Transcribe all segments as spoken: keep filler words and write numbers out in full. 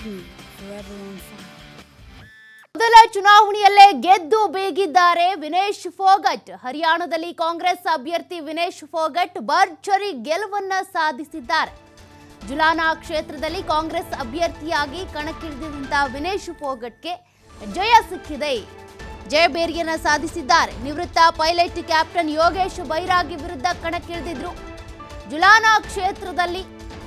TV forever on fire. ಮೊದಲ ಚುನಾವಣೆಯಲ್ಲೇ ಗೆದ್ದು ಬೀಗಿದ್ದಾರೆ ವಿನೇಶ್ ಫೋಗಟ್. ಹರಿಯಾಣದಲ್ಲಿ ಕಾಂಗ್ರೆಸ್ ಅಭ್ಯರ್ಥಿ ವಿನೇಶ್ ಫೋಗಟ್ ಭರ್ಜರಿ ಗೆಲುವನ್ನ ಸಾಧಿಸಿದ್ದಾರೆ. ಜುಲಾನಾ ಕ್ಷೇತ್ರದಲ್ಲಿ ಕಾಂಗ್ರೆಸ್ ಅಭ್ಯರ್ಥಿಯಾಗಿ ಕಣಕ್ಕಿಳಿದಿದ್ದಂತ ವಿನೇಶ್ ಫೋಗಟ್ಗೆ ಜಯ ಸಿಕ್ಕಿದೆ. ಜಯಬೇರಿಯನ್ನ ಸಾಧಿಸಿದ್ದಾರೆ. ನಿವೃತ್ತ ಪೈಲಟ್ ಕ್ಯಾಪ್ಟನ್ ಯೋಗೇಶ್ ಬೈರಾಗಿ ವಿರುದ್ಧ ಕಣಕ್ಕಿಳಿದಿದ್ರು. ಜುಲಾನಾ ಕ್ಷೇತ್ರದಲ್ಲಿ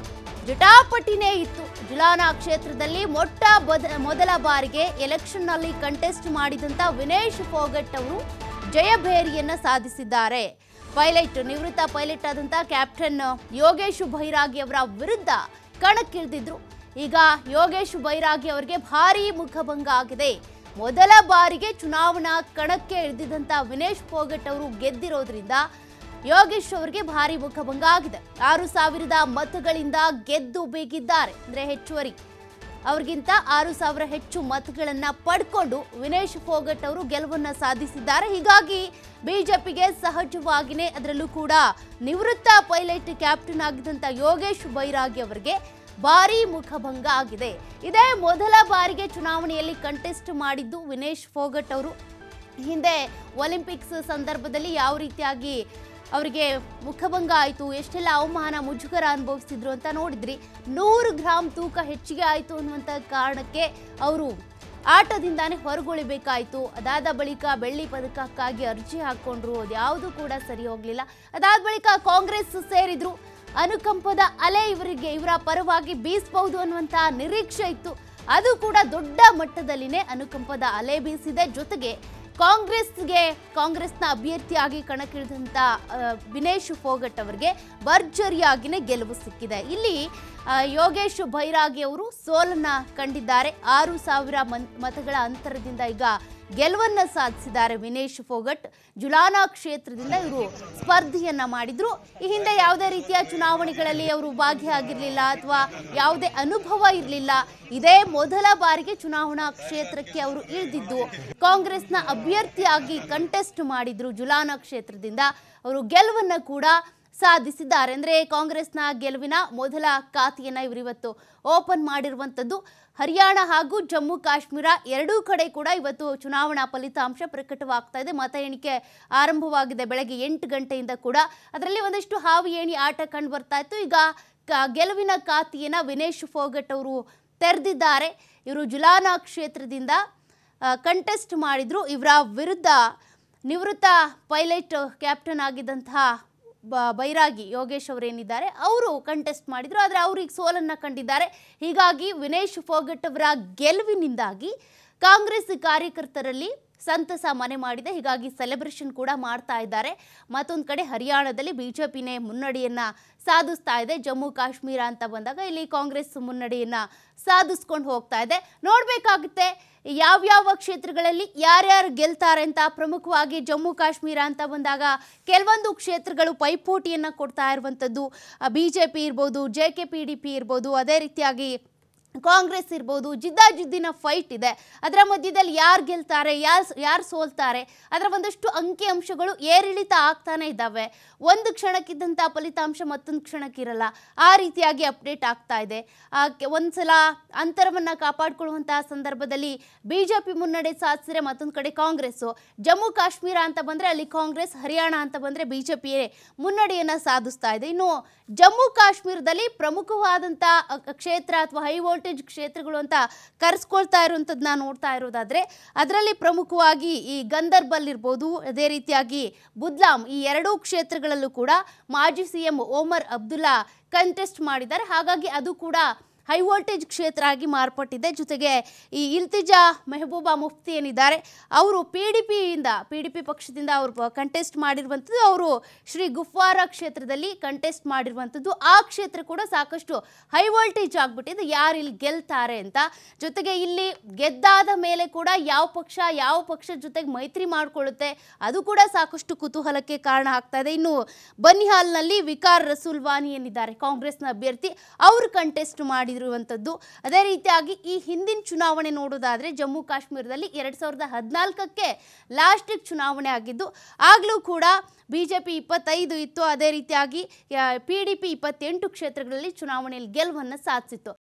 ಜಟಾಪಟಿನೇ ಇತ್ತು. ಜುಲಾನಾ ಕ್ಷೇತ್ರದಲ್ಲಿ ಮೊಟ್ಟ ಮೊದಲ ಬಾರಿಗೆ ಎಲೆಕ್ಷನ್ ನಲ್ಲಿ ಕಂಟೆಸ್ಟ್ ಮಾಡಿದಂತ ವಿನೇಶ್ ಫೋಗಟ್ ಅವರು ಜಯಭೇರಿಯನ್ನ ಸಾಧಿಸಿದ್ದಾರೆ. ಪೈಲಟ್ ನಿವೃತ್ತ ಪೈಲಟ್ ಆದಂತ ಕ್ಯಾಪ್ಟನ್ ಯೋಗೇಶ್ ಬೈರಾಗಿ ಅವರ ವಿರುದ್ಧ ಕಣಕ್ಕಿಳಿದಿದ್ರು. ಈಗ ಯೋಗೇಶ್ ಬೈರಾಗಿ ಅವರಿಗೆ ಭಾರೀ ಮುಖಭಂಗ ಆಗಿದೆ. ಮೊದಲ ಬಾರಿಗೆ ಚುನಾವಣಾ ಕಣಕ್ಕೆ ಇಳಿದಿದ್ದಂತ ವಿನೇಶ್ ಫೋಗಟ್ ಅವರು ಗೆದ್ದಿರೋದ್ರಿಂದ ಯೋಗೇಶ್ ಅವರಿಗೆ ಭಾರಿ ಮುಖಭಂಗ ಆಗಿದೆ. ಆರು ಸಾವಿರದ ಮತಗಳಿಂದ ಗೆದ್ದು ಬೀಗಿದ್ದಾರೆ. ಅಂದ್ರೆ ಹೆಚ್ಚುವರಿ ಅವ್ರಿಗಿಂತ ಆರು ಸಾವಿರ ಹೆಚ್ಚು ಮತಗಳನ್ನ ಪಡ್ಕೊಂಡು ವಿನೇಶ್ ಫೋಗಟ್ ಅವರು ಗೆಲುವನ್ನ ಸಾಧಿಸಿದ್ದಾರೆ. ಹೀಗಾಗಿ ಬಿಜೆಪಿಗೆ ಸಹಜವಾಗಿಯೇ ಅದರಲ್ಲೂ ಕೂಡ ನಿವೃತ್ತ ಪೈಲಟ್ ಕ್ಯಾಪ್ಟನ್ ಆಗಿದ್ದಂತ ಯೋಗೇಶ್ ಬೈರಾಗಿ ಅವರಿಗೆ ಭಾರಿ ಮುಖಭಂಗ ಆಗಿದೆ. ಇದೇ ಮೊದಲ ಬಾರಿಗೆ ಚುನಾವಣೆಯಲ್ಲಿ ಕಂಟೆಸ್ಟ್ ಮಾಡಿದ್ದು ವಿನೇಶ್ ಫೋಗಟ್ ಅವರು. ಹಿಂದೆ ಒಲಿಂಪಿಕ್ಸ್ ಸಂದರ್ಭದಲ್ಲಿ ಯಾವ ರೀತಿಯಾಗಿ ಅವರಿಗೆ ಮುಖಭಂಗ ಆಯಿತು, ಎಷ್ಟೆಲ್ಲ ಅವಮಾನ ಮುಜುಗರ ಅನುಭವಿಸಿದ್ರು ಅಂತ ನೋಡಿದ್ರಿ. ನೂರು ಗ್ರಾಮ್ ತೂಕ ಹೆಚ್ಚಿಗೆ ಆಯಿತು ಅನ್ನುವಂಥ ಕಾರಣಕ್ಕೆ ಅವರು ಆಟದಿಂದಾನೇ ಹೊರಗುಳಿಬೇಕಾಯಿತು. ಅದಾದ ಬಳಿಕ ಬೆಳ್ಳಿ ಪದಕಕ್ಕಾಗಿ ಅರ್ಜಿ ಹಾಕ್ಕೊಂಡ್ರು. ಅದ್ಯಾವುದು ಕೂಡ ಸರಿ ಹೋಗಲಿಲ್ಲ. ಅದಾದ ಬಳಿಕ ಕಾಂಗ್ರೆಸ್ ಸೇರಿದ್ರು. ಅನುಕಂಪದ ಅಲೆ ಇವರಿಗೆ ಇವರ ಪರವಾಗಿ ಬೀಸಬಹುದು ಅನ್ನುವಂಥ ನಿರೀಕ್ಷೆ ಇತ್ತು. ಅದು ಕೂಡ ದೊಡ್ಡ ಮಟ್ಟದಲ್ಲಿನೇ ಅನುಕಂಪದ ಅಲೆ ಬೀಸಿದೆ. ಜೊತೆಗೆ ಕಾಂಗ್ರೆಸ್ಗೆ ಕಾಂಗ್ರೆಸ್ನ ಅಭ್ಯರ್ಥಿಯಾಗಿ ಕಣಕ್ಕಿಳಿದಂಥ ವಿನೇಶ್ ಫೋಗಟ್ ಅವರಿಗೆ ಭರ್ಜರಿಯಾಗಿನೇ ಗೆಲುವು ಸಿಕ್ಕಿದೆ. ಇಲ್ಲಿ ಯೋಗೇಶ್ ಬೈರಾಗಿ ಅವರು ಸೋಲನ್ನ ಕಂಡಿದ್ದಾರೆ. ಆರು ಸಾವಿರ ಮತಗಳ ಅಂತರದಿಂದ ಈಗ ಗೆಲುವನ್ನ ಸಾಧಿಸಿದ್ದಾರೆ ವಿನೇಶ್ ಫೋಗಟ್. ಜುಲಾನಾ ಕ್ಷೇತ್ರದಿಂದ ಇವರು ಸ್ಪರ್ಧೆಯನ್ನ ಮಾಡಿದ್ರು. ಈ ಹಿಂದೆ ಯಾವುದೇ ರೀತಿಯ ಚುನಾವಣೆಗಳಲ್ಲಿ ಅವರು ಭಾಗಿಯಾಗಿರ್ಲಿಲ್ಲ ಅಥವಾ ಯಾವುದೇ ಅನುಭವ ಇರಲಿಲ್ಲ. ಇದೇ ಮೊದಲ ಬಾರಿಗೆ ಚುನಾವಣಾ ಕ್ಷೇತ್ರಕ್ಕೆ ಅವರು ಇಳಿದಿದ್ದು ಕಾಂಗ್ರೆಸ್ನ ಅಭ್ಯರ್ಥಿಯಾಗಿ ಕಂಟೆಸ್ಟ್ ಮಾಡಿದ್ರು. ಜುಲಾನಾ ಕ್ಷೇತ್ರದಿಂದ ಅವರು ಗೆಲುವನ್ನ ಕೂಡ ಸಾಧಿಸಿದ್ದಾರೆ. ಅಂದರೆ ಕಾಂಗ್ರೆಸ್ನ ಗೆಲುವಿನ ಮೊದಲ ಖಾತೆಯನ್ನ ಇವರು ಇವತ್ತು ಓಪನ್ ಮಾಡಿರುವಂಥದ್ದು. ಹರಿಯಾಣ ಹಾಗೂ ಜಮ್ಮು ಕಾಶ್ಮೀರ ಎರಡೂ ಕಡೆ ಕೂಡ ಇವತ್ತು ಚುನಾವಣಾ ಫಲಿತಾಂಶ ಪ್ರಕಟವಾಗ್ತಾ ಇದೆ. ಮತ ಎಣಿಕೆ ಆರಂಭವಾಗಿದೆ ಬೆಳಗ್ಗೆ ಎಂಟು ಗಂಟೆಯಿಂದ ಕೂಡ. ಅದರಲ್ಲಿ ಒಂದಷ್ಟು ಹಾವು ಏಣಿ ಆಟ ಕಂಡು ಬರ್ತಾ ಇತ್ತು. ಈಗ ಗೆಲುವಿನ ಖಾತೆಯನ್ನ ವಿನೇಶ್ ಫೋಗಟ್ ಅವರು ತೆರೆದಿದ್ದಾರೆ. ಇವರು ಜುಲಾನಾ ಕ್ಷೇತ್ರದಿಂದ ಕಂಟೆಸ್ಟ್ ಮಾಡಿದ್ರು. ಇವರ ವಿರುದ್ಧ ನಿವೃತ್ತ ಪೈಲಟ್ ಕ್ಯಾಪ್ಟನ್ ಆಗಿದ್ದಂತಹ ಬ ಬೈರಾಗಿ ಯೋಗೇಶ್ ಅವರೇನಿದ್ದಾರೆ ಅವರು ಕಂಟೆಸ್ಟ್ ಮಾಡಿದ್ರು. ಆದರೆ ಅವ್ರಿಗೆ ಸೋಲನ್ನು ಕಂಡಿದ್ದಾರೆ. ಹೀಗಾಗಿ ವಿನೇಶ್ ಫೋಗಟ್ ಅವರ ಗೆಲುವಿನಿಂದಾಗಿ ಕಾಂಗ್ರೆಸ್ ಕಾರ್ಯಕರ್ತರಲ್ಲಿ ಸಂತಸ ಮನೆ ಮಾಡಿದೆ. ಹೀಗಾಗಿ ಸೆಲೆಬ್ರೇಷನ್ ಕೂಡ ಮಾಡ್ತಾ ಇದ್ದಾರೆ. ಮತ್ತೊಂದು ಕಡೆ ಹರಿಯಾಣದಲ್ಲಿ ಬಿಜೆಪಿನೇ ಮುನ್ನಡೆಯನ್ನ ಸಾಧಿಸ್ತಾ ಇದೆ. ಜಮ್ಮು ಕಾಶ್ಮೀರ ಅಂತ ಬಂದಾಗ ಇಲ್ಲಿ ಕಾಂಗ್ರೆಸ್ ಮುನ್ನಡೆಯನ್ನ ಸಾಧಿಸ್ಕೊಂಡು ಹೋಗ್ತಾ ಇದೆ. ನೋಡಬೇಕಾಗುತ್ತೆ ಯಾವ್ಯಾವ ಕ್ಷೇತ್ರಗಳಲ್ಲಿ ಯಾರ್ಯಾರು ಗೆಲ್ತಾರೆ ಅಂತ. ಪ್ರಮುಖವಾಗಿ ಜಮ್ಮು ಕಾಶ್ಮೀರ ಅಂತ ಬಂದಾಗ ಕೆಲವೊಂದು ಕ್ಷೇತ್ರಗಳು ಪೈಪೋಟಿಯನ್ನು ಕೊಡ್ತಾ ಇರುವಂಥದ್ದು. ಬಿ ಜೆ ಪಿ ಇರ್ಬೋದು, J K P D P ಇರ್ಬೋದು, ಅದೇ ರೀತಿಯಾಗಿ ಕಾಂಗ್ರೆಸ್ ಇರ್ಬೋದು. ಜಿದ್ದಾಜಿದ್ದಿನ ಫೈಟ್ ಇದೆ. ಅದರ ಮಧ್ಯದಲ್ಲಿ ಯಾರು ಗೆಲ್ತಾರೆ, ಯಾರು ಯಾರು ಸೋಲ್ತಾರೆ, ಅದರ ಒಂದಷ್ಟು ಅಂಕಿ ಅಂಶಗಳು ಏರಿಳಿತ ಆಗ್ತಾನೆ ಇದ್ದಾವೆ. ಒಂದು ಕ್ಷಣಕ್ಕಿದ್ದಂಥ ಫಲಿತಾಂಶ ಮತ್ತೊಂದು ಕ್ಷಣಕ್ಕಿರಲ್ಲ. ಆ ರೀತಿಯಾಗಿ ಅಪ್ಡೇಟ್ ಆಗ್ತಾ ಇದೆ. ಒಂದ್ಸಲ ಅಂತರವನ್ನು ಕಾಪಾಡಿಕೊಳ್ಳುವಂತಹ ಸಂದರ್ಭದಲ್ಲಿ ಬಿ ಜೆ ಪಿ ಮುನ್ನಡೆ ಸಾಧಿಸಿದ್ರೆ ಮತ್ತೊಂದು ಕಡೆ ಕಾಂಗ್ರೆಸ್ಸು. ಜಮ್ಮು ಕಾಶ್ಮೀರ ಅಂತ ಬಂದರೆ ಅಲ್ಲಿ ಕಾಂಗ್ರೆಸ್, ಹರಿಯಾಣ ಅಂತ ಬಂದರೆ ಬಿ ಜೆ ಪಿಯೇ ಮುನ್ನಡೆಯನ್ನು ಸಾಧಿಸ್ತಾ ಇದೆ. ಇನ್ನು ಜಮ್ಮು ಕಾಶ್ಮೀರದಲ್ಲಿ ಪ್ರಮುಖವಾದಂಥ ಕ್ಷೇತ್ರ ಅಥವಾ ಹೈ ವೋಲ್ಟೇಜ್ ಕ್ಷೇತ್ರಗಳು ಅಂತ ಕರೆಸ್ಕೊಳ್ತಾ ಇರುವಂಥದ್ದನ್ನ ನೋಡ್ತಾ ಇರೋದಾದ್ರೆ ಅದರಲ್ಲಿ ಪ್ರಮುಖವಾಗಿ ಈ ಗಂದರ್ಬಲ್ ಇರ್ಬೋದು, ಅದೇ ರೀತಿಯಾಗಿ ಬುದ್ಲಾಮ್, ಈ ಎರಡೂ ಕ್ಷೇತ್ರಗಳಲ್ಲೂ ಕೂಡ ಮಾಜಿ C M Omar Abdullah contest ಮಾಡಿದ್ದಾರೆ. ಹಾಗಾಗಿ ಅದು ಕೂಡ ಹೈ ವೋಲ್ಟೇಜ್ ಕ್ಷೇತ್ರ ಆಗಿ ಮಾರ್ಪಟ್ಟಿದೆ. ಜೊತೆಗೆ ಈ ಇಲ್ತಿಜಾ ಮೆಹಬೂಬಾ ಮುಫ್ತಿ ಏನಿದ್ದಾರೆ ಅವರು ಪಿ ಡಿ ಪಿಯಿಂದ ಪಿ ಡಿ ಪಿ ಪಕ್ಷದಿಂದ ಅವರು ಕಂಟೆಸ್ಟ್ ಮಾಡಿರುವಂಥದ್ದು. ಅವರು ಶ್ರೀ ಗುಫ್ವಾರ ಕ್ಷೇತ್ರದಲ್ಲಿ ಕಂಟೆಸ್ಟ್ ಮಾಡಿರುವಂಥದ್ದು. ಆ ಕ್ಷೇತ್ರ ಕೂಡ ಸಾಕಷ್ಟು ಹೈ ವೋಲ್ಟೇಜ್ ಆಗಿಬಿಟ್ಟಿದೆ. ಯಾರು ಇಲ್ಲಿ ಗೆಲ್ತಾರೆ ಅಂತ. ಜೊತೆಗೆ ಇಲ್ಲಿ ಗೆದ್ದಾದ ಮೇಲೆ ಕೂಡ ಯಾವ ಪಕ್ಷ ಯಾವ ಪಕ್ಷದ ಜೊತೆಗೆ ಮೈತ್ರಿ ಮಾಡಿಕೊಳ್ಳುತ್ತೆ ಅದು ಕೂಡ ಸಾಕಷ್ಟು ಕುತೂಹಲಕ್ಕೆ ಕಾರಣ ಆಗ್ತಾ ಇದೆ. ಇನ್ನು ಬನಿಹಾಲ್ನಲ್ಲಿ ವಿಕಾರ್ ರಸೂಲ್ವಾನಿ ಏನಿದ್ದಾರೆ ಕಾಂಗ್ರೆಸ್ನ ಅಭ್ಯರ್ಥಿ ಅವರು ಕಂಟೆಸ್ಟ್ ಮಾಡಿ ಇರುವಂತದ್ದು. ಅದೇ ರೀತಿಯಾಗಿ ಈ ಹಿಂದಿನ ಚುನಾವಣೆ ನೋಡೋದಾದ್ರೆ ಜಮ್ಮು ಕಾಶ್ಮೀರದಲ್ಲಿ ಎರಡ್ ಸಾವಿರದ ಹದಿನಾಲ್ಕಕ್ಕೆ ಲಾಸ್ಟ್ ಚುನಾವಣೆ ಆಗಿದ್ದು ಆಗ್ಲೂ ಕೂಡ ಬಿಜೆಪಿ ಇಪ್ಪತ್ತೈದು ಇತ್ತು. ಅದೇ ರೀತಿಯಾಗಿ ಪಿ ಡಿ ಪಿ ಇಪ್ಪತ್ತೆಂಟು ಕ್ಷೇತ್ರಗಳಲ್ಲಿ ಚುನಾವಣೆಯಲ್ಲಿ ಗೆಲುವನ್ನು ಸಾಧಿಸಿತ್ತು.